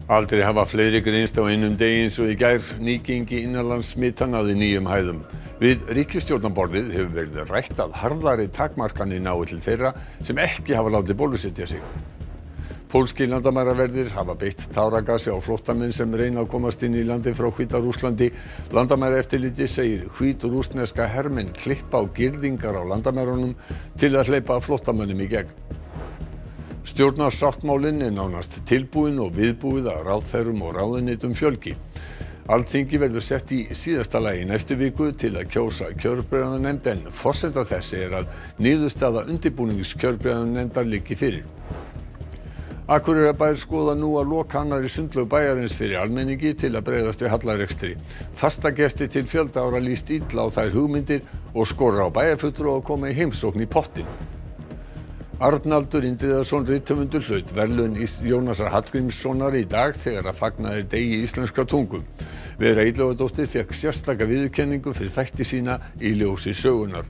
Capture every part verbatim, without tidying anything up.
Aldrei hafa fleiri greinst á einum degi eins og í gær. Nýgengi innanlandssmita náði nýjum hæðum. Við ríkisstjórnarborðið hefur verið rætt að harðari takmarkanir nái til þeirra sem ekki hafa látið bólusetja sig. Pólskir landamæraverðir hafa beitt táragasi á flóttamenn sem reyna að komast inn í landið frá Hvíta-Rússlandi. Landamæraeftirlitið segir hvít-rússneska hermenn klippa á girðingar á landamærunum til að hleypa flóttamönnum í gegn. Stjórnarsáttmálinn er nánast tilbúinn og viðbúið að ráðherrum og ráðuneytum fjölgi. Alþingi verður sett í síðasta lagi næstu viku til að kjósa kjörbréfanefnd en forsenda þess er að niðurstaða undirbúnings kjörbréfanefndar liggi fyrir. Akureyrarbær skoða nú að loka annarri sundlaug bæjarins fyrir almenningi til að bregðast við hallarekstri. Fastagestir til fjölda ára líst illa á þær hugmyndir og skora á bæjarfulltrúa að koma í heimsókn í pottinn. Arnaldur Indriðason rithöfundur hlaut verðlaun Jónasar Hallgrímssonar í dag þegar að fagnaði degi íslenskrar tungu. Vera Illugadóttir fékk sérstaka viðurkenningu fyrir þætti sína í ljósi sögunnar.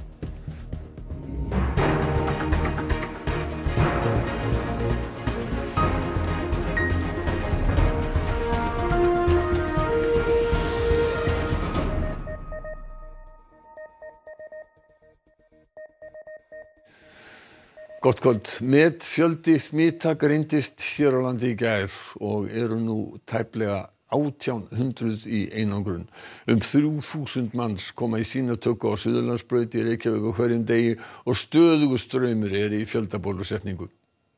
Gott kvöld. Metfjöldi smita greindist hér á landi í gær og eru nú tæplega átján hundruð í einangrun. Um þrjú þúsund manns koma í sýnatöku á Suðurlandsbraut í Reykjavík á hverjum degi og stöðugur straumur er í fjöldabólusetningu.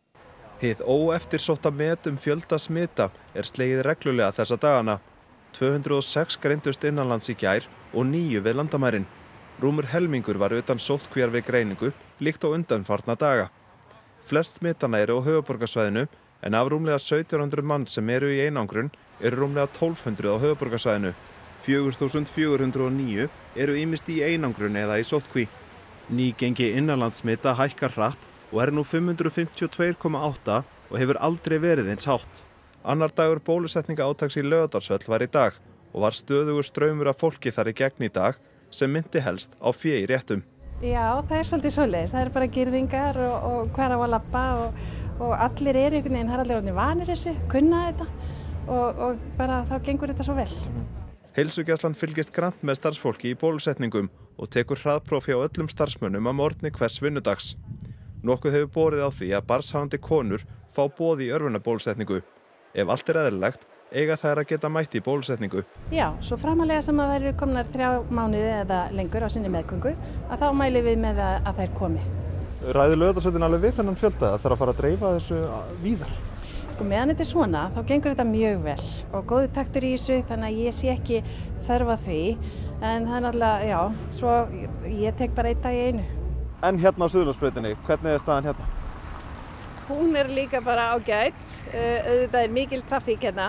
Hið óeftirsótta met um fjölda smita er slegið reglulega þessa dagana. tvö hundruð og sex greindust innanlands í gær og níu við landamærin. Rúmur helmingur var utan sóttkvíar við greiningu líkt á undanfarna daga. Flest smitana eru á höfuðborgarsvæðinu en af rúmlega sautján hundruð mann sem eru í einangrun eru rúmlega tólf hundruð á höfuðborgarsvæðinu. fjögur þúsund fjögur hundruð og níu eru ýmist í einangrun eða í sóttkví. Nýgengi innanlandssmita hækkar hratt og er nú fimm hundruð fimmtíu og tvö komma átta og hefur aldrei verið eins hátt. Annar dagur bólusetningaátaks í Laugardalshöll var í dag og var stöðugur straumur af fólki þar í gegn í dag sem myndi helst á fé í réttum. Já, það er svolítið svoleiðis. Það eru bara girðingar og, og hvar á að labba og, og allir eru einhvern veginn, það er allir orðnir vanir þessu, kunna þetta og, og bara þá gengur þetta svo vel. Heilsugæslan fylgist grannt með starfsfólki í bólusetningum og tekur hraðprófi á öllum starfsmönnum að morgni hvers vinnudags. Nokkuð hefur borið á því að barnshafandi konur fá boð í örvunarbólusetningu. Ef allt er eðlilegt, eiga þær að geta mætt í bólusetningu. Já, svo framalega sem að þær eru komnar þrjá mánuði eða lengur á sinni meðgöngu, að þá mælum við með að, að þær komi. Ræður Laugardalshöllin alveg við þennan fjölda að þarf að fara að dreifa þessu víðar? Sko meðan þetta er svona, þá gengur þetta mjög vel og góður taktur í þessu, þannig að ég sé ekki þörf að því, en það er náttúrulega, já, svo ég tek bara einn dag í einu. En hérna á Suðurlandsbrautinni, hvernig er staðan hérna? Hún er líka bara ágæt, uh, auðvitað er mikil trafík hérna.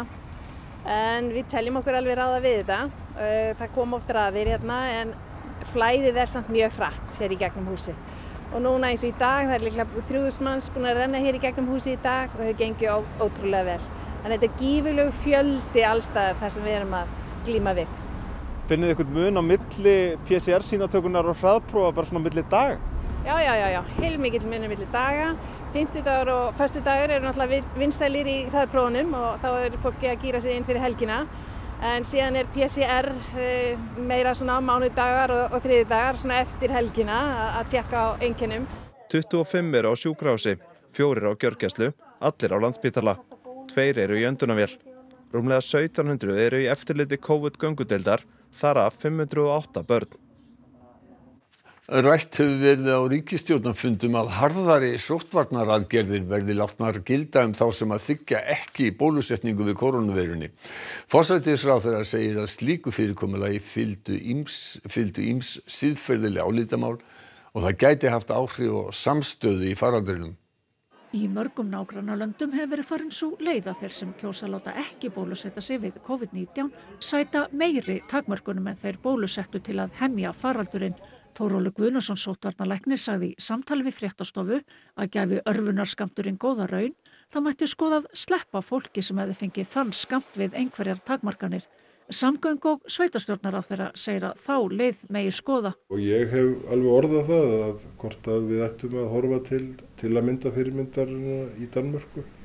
En við teljum okkur alveg ráða við þetta. Það kom oft raðir hérna en flæðið er samt mjög hratt hér í gegnum húsið. Og núna eins og í dag, það er líklega þrjú þúsund manns búin að renna hér í gegnum húsið í dag og þau gengur ó, ótrúlega vel. Þannig þetta er gífurlegur fjöldi allstaðar þar sem við erum að glíma við. Finnið þið eitthvað mun á milli P C R sýnatökunnar og hraðprófa bara svona milli daga? Já, já, já, já, heilmikill munur milli daga. Fimmtudagur og föstudagur eru náttúrulega vinsælir í hraðprófunum og þá er fólki að gíra sig inn fyrir helgina. En síðan er P C R uh, meira svona mánudagar og, og þriðjudagar svona eftir helgina að tékka á einkennum. tuttugu og fimm eru á sjúkrahúsi, fjórir á gjörgæslu, allir á Landspítala. Tveir eru í öndunarvél. Rúmlega sautján hundruð eru í eftirliti COVID göngudeildar, þar af fimm hundruð og átta börn. Rætt hefur verið á ríkisstjórnarfundum að harðari sóttvarnaraðgerðir verði látnar gilda um þá sem að þiggja ekki bólusetningu við kórónuveirunni. Forsætisráðherra segir að slíku fyrirkomulagi fylgdu ýms, fylgdu ýms siðferðileg álitamál og það gæti haft áhrif og samstöðu í faraldrinum. Í mörgum nágrannalöndum hefur verið farin sú leið að þeir sem kjósa láta ekki bólusetta sig við COVID nítján sæta meiri takmörkunum en þeir bólusettu til að hemja faraldurinn. Þórólfur Guðnason sóttvarnalæknir sagði í samtali við fréttastofu að gæfi örvunarskammturinn góða raun, þá mætti skoðað sleppa fólki sem hefði fengið þann skammt við einhverjar takmarkanir. Samgöngu og sveitarstjórnarráðherra segir að þá leið megi skoða. Og ég hef alveg orðað það að hvort að við ættum að horfa til, til að mynda fyrirmyndar í Danmörku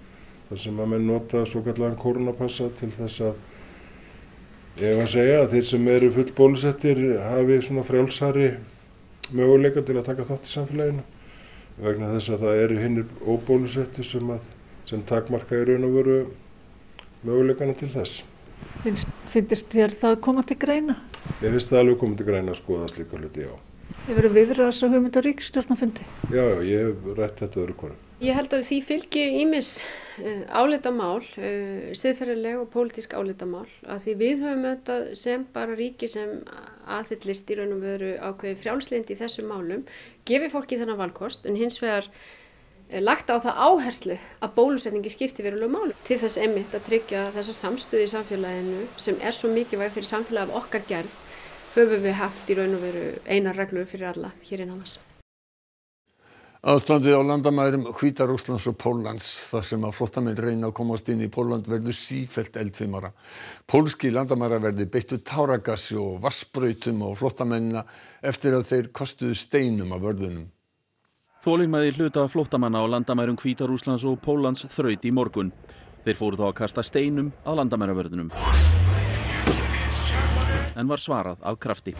þar sem að menn nota svo kallaðan koronapassa til þess að ef að segja að þeir sem eru full bólusettir hafi svona frjálsari möguleika til að taka þátt í samfélaginu vegna þess að það eru hinnir óbólusettir sem, að, sem takmarka í raun og veru möguleikana til þess. Finnst, finnst þér það koma til greina? Ég finnst það alveg komið til greina að skoða slíka hluti, já. Hefur þið viðrað þessa hugmynd á ríkisstjórnarfundi? Já, já, ég hef rætt þetta öðru hvoru. Ég held að því fylgi ýmis uh, álitamál, uh, siðferðileg og pólitísk álitamál, að því við höfum auðvitað sem bara ríki sem aðhyllist í raun og veru ákveði frjálslyndi í þessum málum, gefi fólki þennan valkost, en hins vegar uh, lagt á það áherslu að bólusetningi skipti verulegu máli til þess einmitt að tryggja þessa samstöðu í samfélaginu sem er svo mikilvæg fyrir samfélagið af okkar gerð, höfum við haft í raun og veru eina reglu fyrir alla hér innan þess. Ástandið á landamærum Hvíta-Rússlands og Póllands þar sem að flóttamenn reyna að komast inn í Pólland verður sífellt eldfimara. Pólski landamæraverði beittu táragassi og vatnsbrautum á flóttamennina eftir að þeir kostuðu steinum af vörðunum. Þolinmæði hluta flóttamanna á landamærum Hvíta-Rússlands og Póllands þraut í morgun. Þeir fóru þá að kasta steinum að landamæravörðunum. En var svarað af krafti.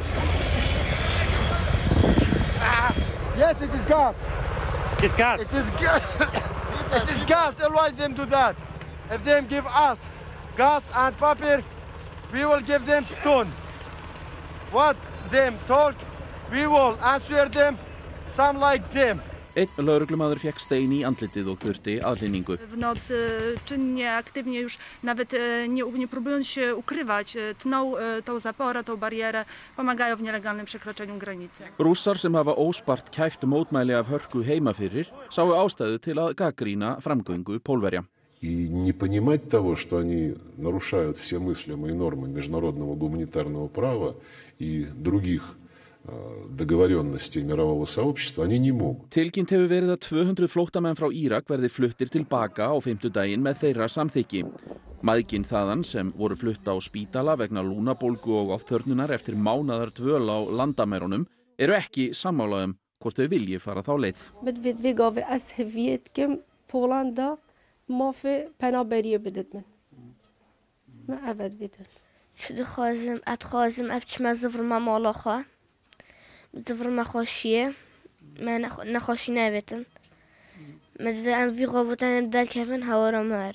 Ah, yes, it is gas. It's gas. It is gas. It is gas. Why them do that? If them give us gas and paper, we will give them stone. What them talk, we will answer them, some like them. Einn lögreglumaður fékk stein í andlitið og þurfti aðhlynningu. W nocy czynnie, aktywnie już nawet nie, nie próbując się ukrywać, tną tą zaporę, tą barierę, pomagają w nielegalnym przekroczeniu granicy. Rússar sem hafa óspart kæft mótmæli af hörku heima fyrir sáu ástæðu til að gagnrýna framgöngu Pólverja. И не понимать того, что они нарушают все мыслимые нормы международного гуманитарного права и других договоренностей мирового сообщества, они не могут. Tilkynnt hefur verið að tvö hundruð flóttamenn frá Írak verði fluttir tilbaka á fimmtudaginn með þeirra samþykki. Mæðgin þaðan sem voru flutt á spítala vegna lúnabólgu og ofþörnunar eftir mánaðar dvöl á landamærunum eru ekki sammála um hvort þau vilji fara þá leið. بدفيقة أسهفيت كم بولندا ما في بنابرية بدت من ما أبد بدت. شو خازم أتخازم أبتش ما زفر ما مالخا زفر ما خاشية ما نخ نخاشي نبتن مدفع أن في غابتان بدل كمان هوا مار.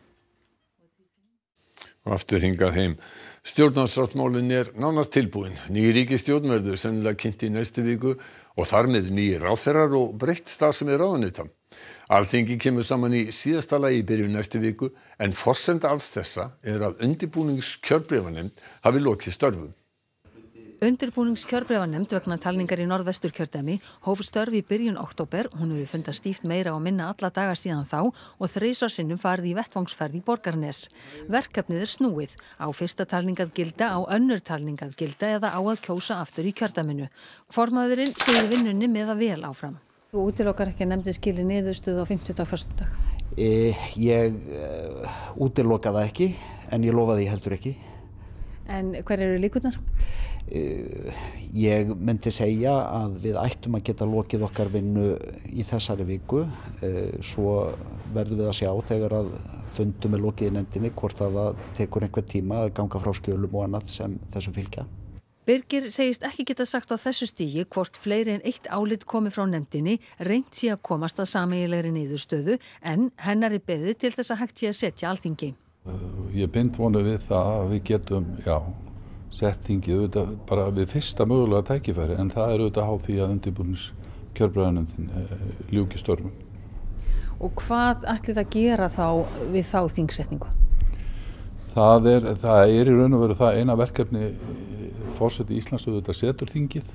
Aftur hingað heim. Stjórnarsáttmálinn er nánast tilbúinn. Ný ríkisstjórn verður sennilega kynnt í næstu viku og þar með nýir ráðherrar og breytt starfsemi ráðuneyta. Alþingi kemur saman í síðasta lagi í byrjun næstu viku en forsenda alls þessa er að undirbúningskjörbréfanefnd hafi lokið störfum. Undirbúningskjörbréfanefnd vegna talningar í Norðvesturkjördæmi hóf störf í byrjun október. Hún hefur fundað stíft meira og minna alla daga síðan þá og þrisvar sinnum farið í vettvangsferð í Borgarnes. Verkefnið er snúið. Á fyrsta talning að gilda, á önnur talning að gilda eða á að kjósa aftur í kjördæminu. Formaðurinn segir vinnunni með að vel áfram. Þú útilokar ekki að nefndin skili niðurstöðu á fimmtudag, föstudag? E, ég uh, útiloka það ekki, en ég lofa því heldur ekki. En hver eru líkurnar? Uh, ég myndi segja að við ættum að geta lokið okkar vinnu í þessari viku. Uh, svo verðum við að sjá þegar að fundum er lokið í nefndinni hvort að það tekur einhver tíma að ganga frá skjölum og annað sem þessu fylgja. Birgir segist ekki geta sagt á þessu stigi hvort fleiri en eitt álit komi frá nefndinni, reynt sé að komast að sameiginlegri niðurstöðu en hennar er beðið til þess að hægt sé að setja Alþingi. Ég bind vonu við það að við getum, já, sett þingið auðvitað bara við fyrsta mögulega tækifæri en það er auðvitað háð því að undirbúningskjörbréfanefndin ljúki störfum. Og hvað ætli það gera þá við þá þingsetningu? Það er, það er í raun og veru það eina verkefni forseti Íslands auðvitað setur þingið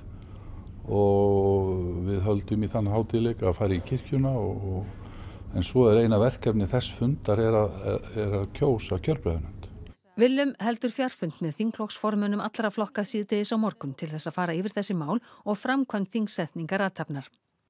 og við höldum í þann hátíðleika að fara í kirkjuna og, og en svo er eina verkefni þess fundar er að, er að kjósa kjörbréfanefnd. Willum heldur fjarfund með þingflokksformönnum allra flokka síðdegis á morgun til þess að fara yfir þessi mál og framkvæmd þingsetningar athafnar.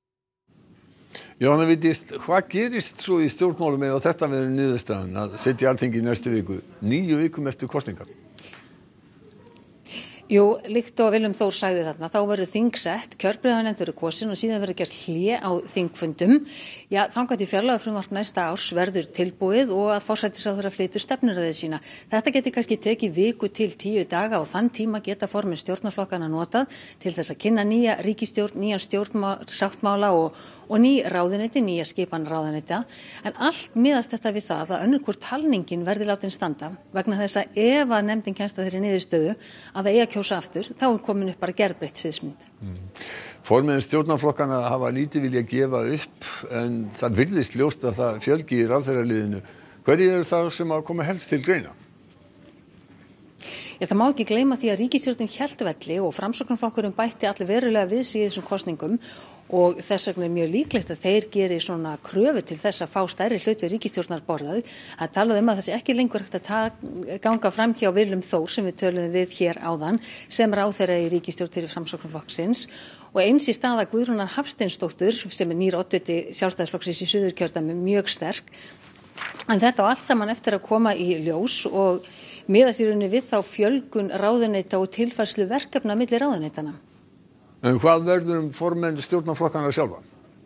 Jóhanna Vigdís, hvað gerist svo í stjórnmálum ef þetta verður niðurstaðan að setja Alþingi í næstu viku, níu vikum eftir kosningar? Jú, líkt og Willum Þór sagði þarna, þá verður þingsett, kjörbréfanefnd verður kosin og síðan verður gert hlé á þingfundum. Já, þangað til fjárlagafrumvarp næsta árs verður tilbúið og að forsætisráðherra flytur stefnuræðu sína. Þetta geti kannski tekið viku til tíu daga og þann tíma geta formin stjórnarflokkana notað til þess að kynna nýja ríkisstjórn, nýja stjórnarsáttmála og og ný ráðuneyti, nýja skipan ráðuneyta, en allt miðast þetta við það að önnur hvort talningin verði látin standa vegna þess að ef að nefndin kemst að þeirri niðurstöðu að það eigi að kjósa aftur, þá er komin upp bara gerbreytt sviðsmynd. Mm. Formenn stjórnarflokkana hafa lítið vilja gefa upp en það virðist ljóst að það fjölgi í ráðherraliðinu. Hverjir eru það sem að koma helst til greina? Já, það má ekki gleyma því að ríkisstjórnin hélt velli og Framsóknarflokkurinn bætti allir verulega við sig í þessum kosningum og þess vegna er mjög líklegt að þeir geri svona kröfu til þess að fá stærri hlut við ríkisstjórnarborðið. Það talaði um að það sé ekki lengur hægt að ganga fram hjá Willum Þór sem við töluðum við hér áðan sem ráðherra í ríkisstjórn fyrir Framsóknarflokksins og eins í staða Guðrúnar Hafsteinsdóttur sem er nýr oddviti Sjálfstæðisflokksins í Suðurkjördæmi mjög sterk. En þetta á allt saman eftir að koma í ljós og miðast í rauninni við þá fjölgun ráðuneyta og tilfærslu verkefna milli ráðuneytana. En hvað verður um formenn stjórnarflokkana sjálfa?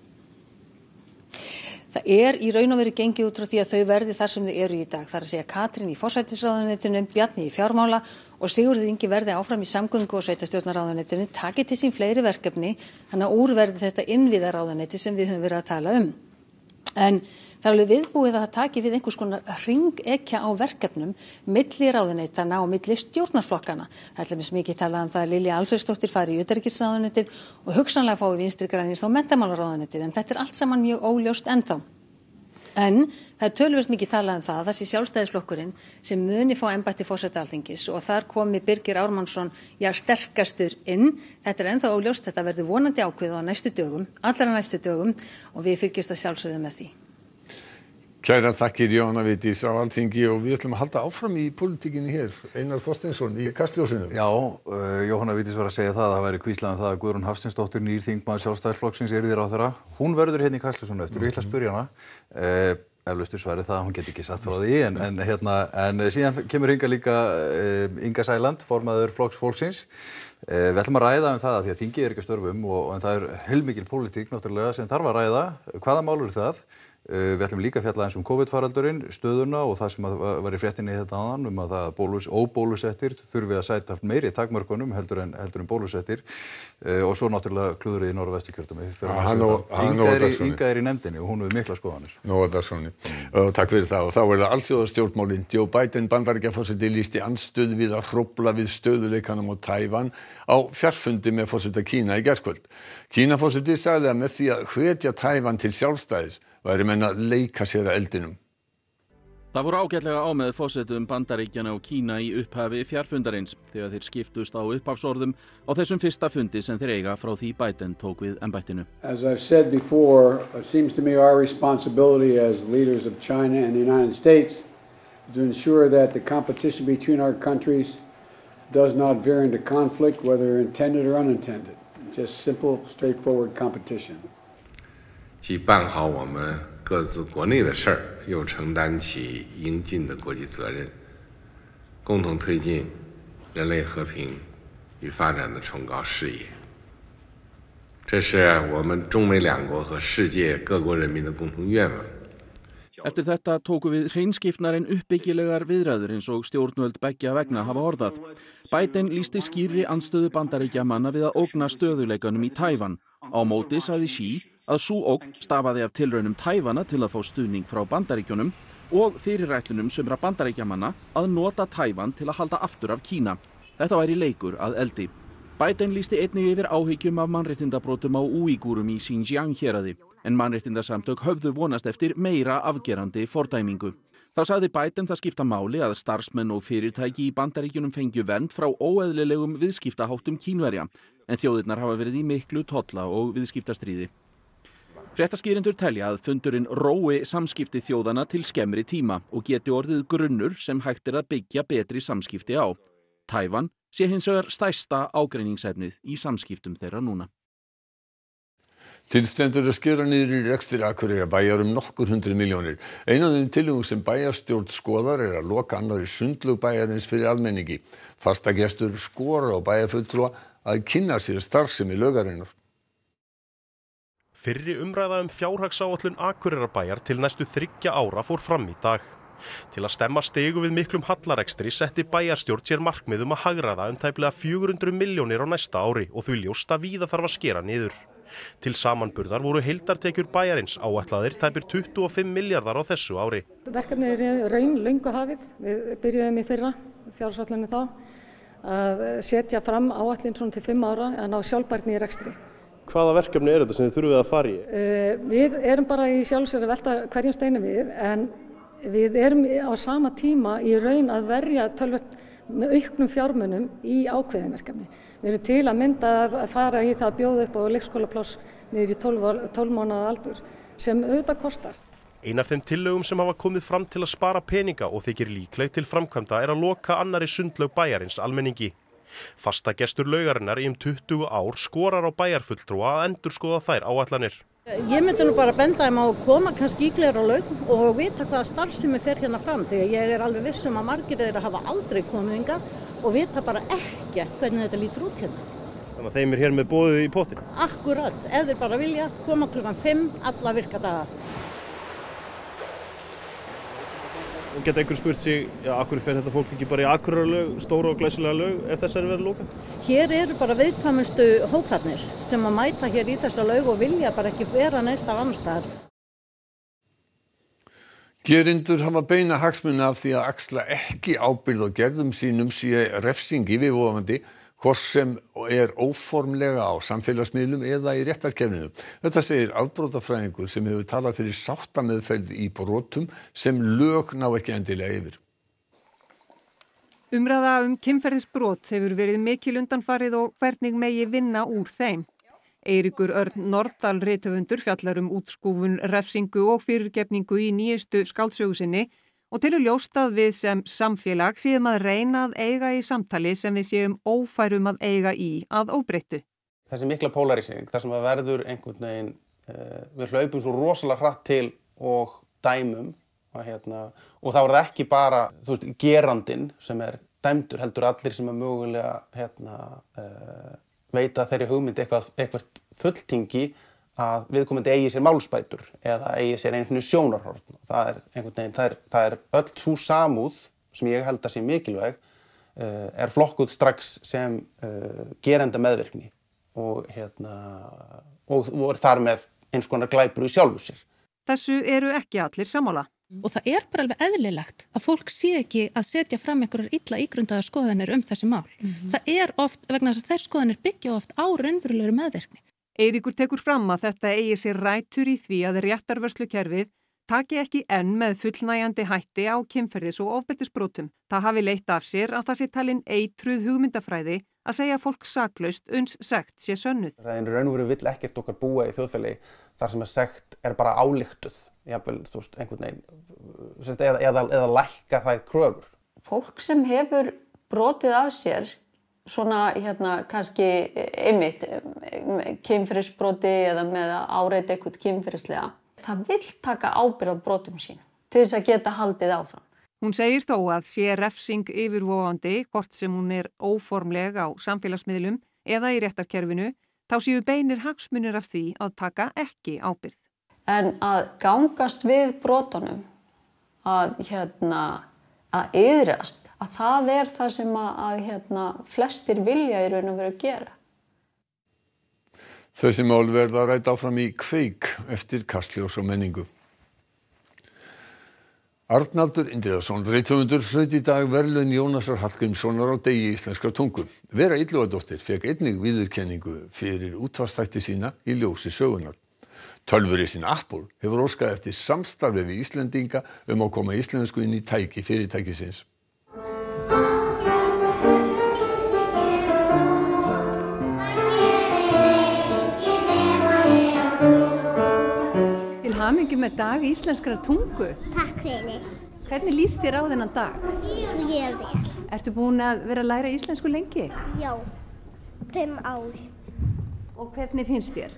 Það er í raun og veru gengið út frá því að þau verði þar sem þau eru í dag. Það er að segja Katrín í forsætisráðuneytinu, Bjarni í fjármála og Sigurður Ingi verði áfram í samgöngu og sveitarstjórnarráðuneytinu, taki til sín fleiri verkefni, þannig að úr verði þetta innviðaráðuneyti sem við höfum verið að tala um. En það er alveg viðbúið að það taki við einhvers konar hringekja á verkefnum milli ráðuneytana og milli stjórnarflokkana. Það er alveg mikið talað um það að Lilja Alfreðsdóttir fari í utanríkisráðuneytið og hugsanlega fái Vinstri grænir þá menntamálaráðuneytið, en þetta er allt saman mjög óljóst ennþá. En það er töluvert mikið talað um það að þessi Sjálfstæðisflokkurinn sem muni fá embætti forseta Alþingis og þar komi Birgir Ármannsson já sterkastur inn. Þetta er ennþá óljóst, þetta verður vonandi ákveðið á næstu dögum, allra næstu dögum og við fylgjumst að sjálfsögðu með því. Kærar þakkir Jóhanna Vigdís á Alþingi og við ætlum að halda áfram í pólitíkinni hér. Einar Þorsteinsson í Kastljósinu. Já, uh, Jóhanna Vigdís var að segja það að það væri hvíslað um það að Guðrún Hafsteinsdóttir nýr þingmaður Sjálfstæðisflokksins yrði ráðherra. Hún verður hérna í Kastljósinu eftir og ég ætla að spyrja hana. Uh, eflaustur svarið það að hún geti ekki satt frá því en, en, hérna, en síðan kemur hinga líka uh, Inga Sæland, formaður Flokks fólksins. Uh, við ætlum að ræða um það að því að þingið er ekki að störfum og, en það er heilmikil pólitík náttúrulega sem þarf að ræða. Hvaða mál eru það? Uh, við ætlum líka að fjalla eins um COVID-faraldurinn, stöðuna og það sem að var í fréttinni þetta áðan um að það bólus, óbólusettir þurfi að sæta meiri takmörkunum heldur en, heldur en bólusettir uh, og svo náttúrulega klúðrið í Norðvesturkjördæmi. Inga er í nefndinni og hún hefur mikla skoðanir. Nó, það er svona. Uh, takk fyrir það og þá er það alþjóðastjórnmálin. Joe Biden Bandaríkjaforseti lýsti andstöðu við að hrófla við stöðuleikanum á Taívan á fjarfundi með forseta Kína í gærkvöld. Kínaforseti sagði að með því að hvetja Taívan til sjálfstæðis væri menn að leika sér að eldinum. Það voru ágætlega á með forsetum Bandaríkjanna og Kína í upphafi fjarfundarins þegar þeir skiptust á upphafsorðum á þessum fyrsta fundi sem þeir eiga frá því Biden tók við embættinu. As I've said before, it seems to me our responsibility as leaders of China and the United States to ensure that the competition between our countries does not veer into conflict, whether intended or unintended. Just simple, straightforward competition. 既办好我们各自国内的事儿，又承担起应尽的国际责任，共同推进人类和平与发展的崇高事业。这是我们中美两国和世界各国人民的共同愿望。 Eftir þetta tóku við hreinskiptnar en uppbyggilegar viðræður eins og stjórnvöld beggja vegna hafa orðað. Biden lýsti skýrri andstöðu Bandaríkjamanna við að ógna stöðuleikanum í Taívan. Á móti sagði Xi að sú ógn stafaði af tilraunum Taívana til að fá stuðning frá Bandaríkjunum og fyrirætlunum sumra Bandaríkjamanna að nota Taívan til að halda aftur af Kína. Þetta væri leikur að eldi. Biden lýsti einnig yfir áhyggjum af mannréttindabrotum á Úígúrum í Xinjiang héraði. En mannréttindasamtök höfðu vonast eftir meira afgerandi fordæmingu. Þá sagði Biden það skipta máli að starfsmenn og fyrirtæki í Bandaríkjunum fengju vernd frá óeðlilegum viðskiptaháttum Kínverja, en þjóðirnar hafa verið í miklu tolla og viðskiptastríði. Fréttaskýrendur telja að fundurinn rói samskipti þjóðana til skemmri tíma og geti orðið grunnur sem hægt er að byggja betri samskipti á. Taívan sé hins vegar stærsta ágreiningsefnið í samskiptum þeirra núna. Til stendur að skera niður í rekstri Akureyrarbæjar um nokkur hundruð milljónir. Ein af þeim tillögum sem bæjarstjórn skoðar er að loka annarri sundlaug bæjarins fyrir almenningi. Fastagestur skorar á bæjarfulltrúa að kynna sér starfsemi laugarinnar. Fyrri umræða um fjárhagsáætlun Akureyrarbæjar til næstu þriggja ára fór fram í dag. Til að stemma stigu við miklum hallarekstri setti bæjarstjórn sér markmið um að hagræða um tæplega fjögur hundruð milljónir á næsta ári og því ljóst að víða þarf að skera niður. Til samanburðar voru heildartekjur bæjarins áætlaðir tæpir tuttugu og fimm milljarðar á þessu ári. Verkefnið er raun löngu hafið. Við byrjuðum í fyrra, fjárhagsáætluninni þá, að setja fram áætlun svona til fimm ára að ná sjálfbærni í rekstri. Hvaða verkefni er þetta sem þið þurfið að fara í? Uh, við erum bara í sjálfsögðu að velta hverjum steini við, en við erum á sama tíma í raun að verja tölvöld með auknum fjármunum í ákveðin verkefni. Við erum til að mynda að fara í það að bjóða upp á leikskólapláss niður í tólf mánaða aldur sem auðvitað kostar. Ein af þeim tillögum sem hafa komið fram til að spara peninga og þykir líkleg til framkvæmda er að loka annarri sundlaug bæjarins almenningi. Fastagestur laugarinnar í um tuttugu ár skorar á bæjarfulltrúa að endurskoða þær áætlanir. Ég myndi nú bara benda þeim á að koma kannski íglegar á laug og vita hvaða starfsemi fer hérna fram, því að ég er alveg viss um að margir þeirra hafa aldrei komið hingað og vita bara ekkert hvernig þetta lítur út hérna. Þannig að þeim er hér með boðið í pottinn? Akkurat, ef þeir bara vilja koma klukkan fimm alla virka daga. Og geta einhver spurt sig, já, af hverju fer þetta fólk ekki bara í Akureyrarlaug, stóra og glæsilega laug, ef þessari verður lokað? Hér eru bara viðkvæmustu hóparnir sem að mæta hér í þessa laug og vilja bara ekki vera neins af annars staðar. Gerendur hafa beina hagsmuni af því að axla ekki ábyrgð á gerðum sínum sé refsing yfirvofandi, hvort sem er óformlega á samfélagsmiðlum eða í réttarkerfinu. Þetta segir afbrotafræðingur sem hefur talað fyrir sáttameðferð í brotum sem lög ná ekki endilega yfir. Umræða um kynferðisbrot hefur verið mikil undanfarið og hvernig megi vinna úr þeim. Eiríkur Örn Norðdal rithöfundur fjallar um útskúfun, refsingu og fyrirgefningu í nýjustu skáldsögu sinni og til að ljóst að við sem samfélag séum að reyna að eiga í samtali sem við séum ófærum að eiga í að óbreyttu. Þessi mikla polarisering, þar sem að verður einhvern veginn, uh, við hlaupum svo rosalega hratt til og dæmum og, hérna, og þá er það ekki bara þú veist, gerandinn sem er dæmdur, heldur allir sem er mögulega hérna, uh, veita þeirri hugmynd eitthvað, eitthvað fulltingi að viðkomandi eigi sér málsbætur eða eigi sér einhvern sjónarhorn. Það er einhvern veginn, það er, það er öll sú samúð sem ég held að sé mikilvæg uh, er flokkuð strax sem uh, gerenda meðvirkni og, hérna, og, og er þar með eins konar glæpur í sjálfu sér. Þessu eru ekki allir sammála. Og það er bara alveg eðlilegt að fólk sé ekki að setja fram einhverjar illa ígrundaðar skoðanir um þessi mál. Mm-hmm. Það er oft, vegna þess að þær skoðanir byggja oft á raunverulegri meðvirkni. Eiríkur tekur fram að þetta eigi sér rætur í því að réttarvörslukerfið taki ekki enn með fullnægjandi hætti á kynferðis- og ofbeldisbrotum. Það hafi leitt af sér að það sé talin eitruð hugmyndafræði að segja fólk saklaust uns sekt sé sönnuð. Það er raun og veru vill ekkert okkar búa í þjóðfélagi þar sem að sekt er bara ályktuð, jafnvel, þú veist, einhvern veginn, eða, eða, eða lækka þær kröfur. Fólk sem hefur brotið af sér svona hérna kannski einmitt kynferðisbroti eða með að áreita eitthvað kynferðislega. Það vill taka ábyrgð á brotum sín til þess að geta haldið áfram. Hún segir þó að sé refsing yfirvofandi, hvort sem hún er óformleg á samfélagsmiðlum eða í réttarkerfinu, þá séu beinir hagsmunir af því að taka ekki ábyrgð. En að gangast við brotunum, að hérna að iðrast, að það er það sem að, að hérna, flestir vilja í raun og veru að gera. Þessi mál verða rædd áfram í Kveik eftir Kastljós og menningu. Arnaldur Indriðason, rithöfundur, hlaut í dag verðlaun Jónasar Hallgrímssonar á degi íslenskrar tungu. Vera Illugadóttir fékk einnig viðurkenningu fyrir útvarpsþætti sína í ljósi sögunnar. Tölvurisinn Apple hefur óskað eftir samstarfi við Íslendinga um að koma íslensku inn í tæki fyrirtækisins. Til hamingju með dag íslenskrar tungu. Takk fyrir. Hvernig líst þér á þennan dag? Mjög vel. Ertu búin að vera að læra íslensku lengi? Já, fimm ár. Og hvernig finnst þér?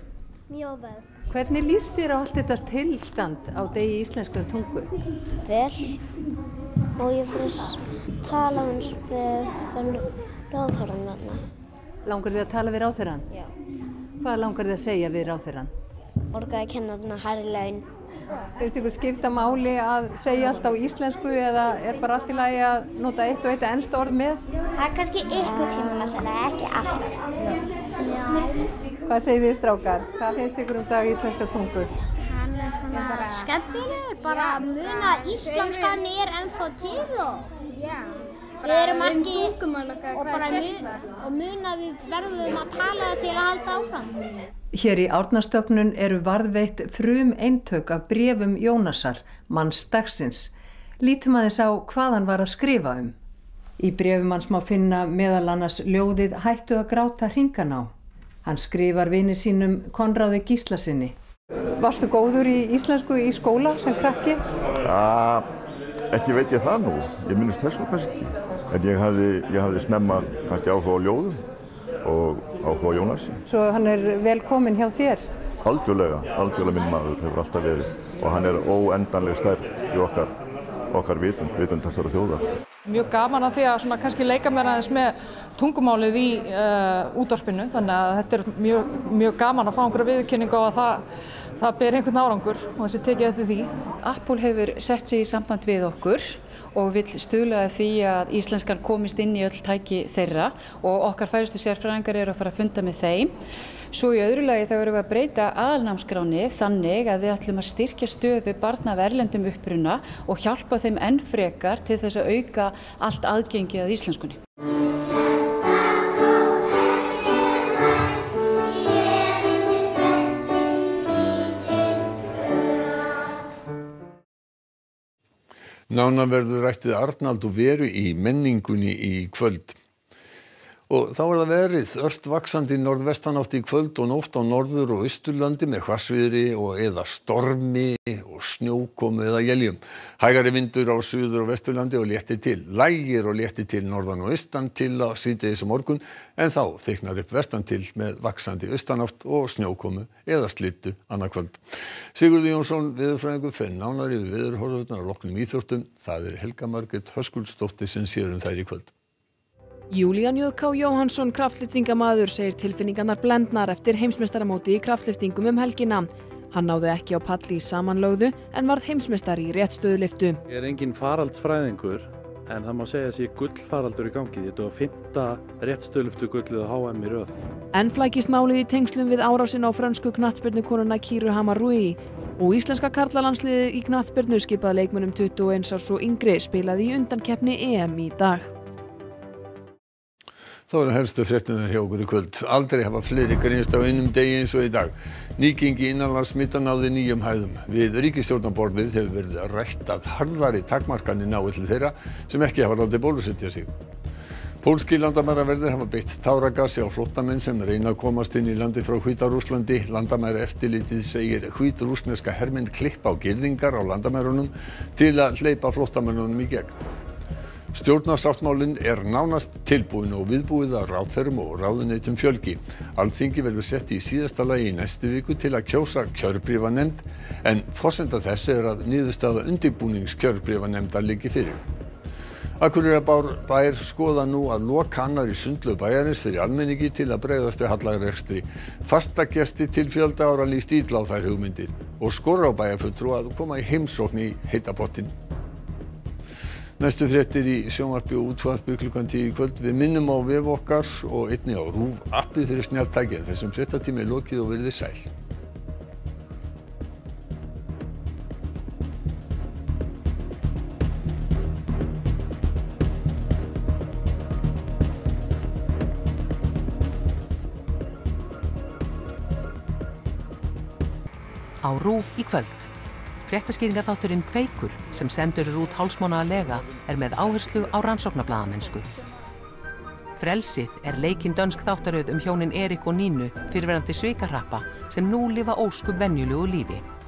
Mjög vel. Hvernig líst þér á allt þetta tilstand á degi íslenskrar tungu? Vel. Og ég fyrir að tala hans við ráðherrann þarna. Langar þið að tala við ráðherrann? Já. Hvað langar þið að segja við ráðherrann? Borgaði kennarana hærri laun. Finnst ykkur skipta máli að segja allt á íslensku eða er bara allt í lagi að nota eitt og eitt enskt orð með? Það er kannski einhvern tímann alltaf, ekki alltaf. Já. Hvað segir þið strákar? Hvað finnst ykkur um dag íslenskrar tungu? Hann er bara skemmtilegur, bara að muna að íslenskan er ennþá til og já. Við erum ekki og bara muna, og muna að við verðum að tala til að halda áfram. Hér í Árnastofnun eru varðveitt frum eintök af bréfum Jónasar, manns dagsins. Lítum aðeins á hvað hann var að skrifa um. Í bréfum hans má finna meðal annars ljóðið Hættu að gráta hringan á. Hann skrifar vini sínum Konráði Gíslasyni. Varstu góður í íslensku í skóla sem krakki? Ja, ekki veit ég það nú. Ég minnist þess nú kannski ekki. En ég hafði, ég hafði snemma kannski áhuga á ljóðum og áhuga á Jónasi. Svo hann er velkominn hjá þér? Algjörlega, algjörlega minn maður hefur alltaf verið og hann er óendanleg stærð í okkar, okkar vitund, vitund þessara þjóðar. Mjög gaman að því að svona kannski leika mér aðeins með tungumálið í uh, útvarpinu, þannig að þetta er mjög, mjög gaman að fá einhverja viðurkenningu á að það, það ber einhvern árangur og þessi tekið eftir því. Apple hefur sett sig í samband við okkur og vill stuðla að því að íslenskan komist inn í öll tæki þeirra og okkar færustu sérfræðingar eru að fara að funda með þeim. Svo í öðru lagi þá erum við að breyta aðalnámskráni þannig að við ætlum að styrkja stöðu barna af erlendum uppruna og hjálpa þeim enn frekar til þess að auka allt aðgengi að íslenskunni. Nánar verður rætt við Arnald og Veru í menningunni í kvöld. Og þá er það verið ört vaxandi norðvestanátt í kvöld og nótt á norður- og austurlandi með hvassviðri og eða stormi og snjókomu eða éljum. Hægari vindur á suður- og vesturlandi og léttir til. Lægir og léttir til norðan og austan til á síðdegis á morgun en þá þykknar upp vestan til með vaxandi austanátt og snjókomu eða slyddu annað kvöld. Sigurður Jónsson, veðurfræðingur, fer nánar yfir veðurhorfurnar á loknum íþróttum. Það er Helga Margrét Höskuldsdóttir sem sér um þær í kvöld. Júlían J K Jóhannsson kraftlyftingamaður segir tilfinningarnar blendnar eftir heimsmeistaramóti í kraftlyftingum um helgina. Hann náði ekki á palli í samanlögðu en varð heimsmeistari í réttstöðulyftu. Ég er engin faraldsfræðingur en það má segja að sé gullfaraldur í gangi. Þetta var fimmta réttstöðulyftu gullið á H M í röð. En flækist málið í tengslum við árásin á frönsku knattspyrnukonuna Kiru Hamarui og íslenska karlalandsliðið í knattspyrnu skipað leikmönnum tuttugu og eins árs og yngri spilaði í undankeppni E M í dag. Þá eru helstu fréttirnar hjá okkur í kvöld. Aldrei hafa fleiri greinst á einum degi eins og í dag. Nýgengi innanlandssmita náði nýjum hæðum. Við ríkisstjórnarborðið hefur verið rætt að harðari takmarkanir nái til þeirra sem ekki hafa látið bólusetja sig. Pólskir landamæraverðir hafa beitt táragasi á flóttamenn sem reyna að komast inn í landi frá Hvíta-Rússlandi. Landamæraeftirlitið segir hvítrússneska hermenn klippa á girðingar á landamærunum til að hleypa flóttamönnunum í gegn. Stjórnarsáttmálinn er nánast tilbúinn og viðbúið að ráðherrum og ráðuneytum fjölgi. Alþingi verður sett í síðasta lagi í næstu viku til að kjósa kjörbréfanefnd en forsenda þess er að niðurstaða undirbúningskjörbréfanefndar liggi fyrir. Akureyrarbær skoða nú að loka annarri sundlaug bæjarins fyrir almenningi til að bregðast við hallarekstri. Fastagestir til fjölda ára líst illa á þær hugmyndir og skorar á bæjarfulltrúa að koma í heimsókn í heita pottinn. Næstu fréttir í sjónvarpi og útvarpi klukkan tíu í kvöld. Við minnum á vef okkar og einnig á RÚV appið fyrir snjalltæki. Þessum fréttatími er lokið og verið sæl. Á RÚV í kvöld. Fréttaskýringaþátturinn Kveikur sem sendur er út hálfsmánaðarlega er með áherslu á rannsóknarblaðamennsku. Frelsið er leikinn dönsk þáttaröð um hjónin Erik og Nínu, fyrrverandi svikarappa sem nú lifa ósköp venjulegu lífi.